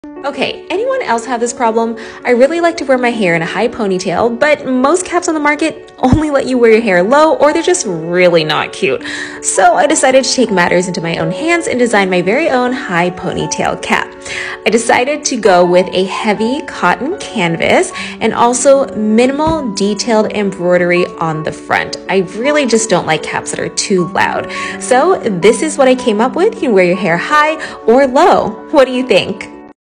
Okay, anyone else have this problem? I really like to wear my hair in a high ponytail, but most caps on the market only let you wear your hair low, or they're just really not cute. So I decided to take matters into my own hands and design my very own high ponytail cap. I decided to go with a heavy cotton canvas and also minimal detailed embroidery on the front. I really just don't like caps that are too loud. So this is what I came up with. You can wear your hair high or low. What do you think?